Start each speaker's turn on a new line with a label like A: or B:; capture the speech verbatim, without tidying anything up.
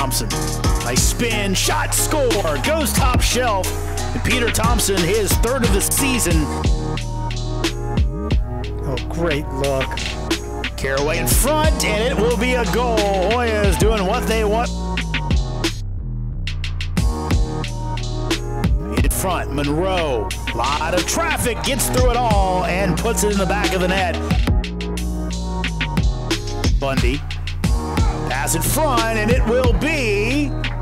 A: Thompson. Nice spin, shot, score, goes top shelf. And Peter Thompson, his third of the season.
B: Oh, great look.
A: Caraway in front, and it will be a goal. Hoyas doing what they want. In front, Monroe. Lot of traffic, gets through it all, and puts it in the back of the net. Bundy. Pass in front, and it will be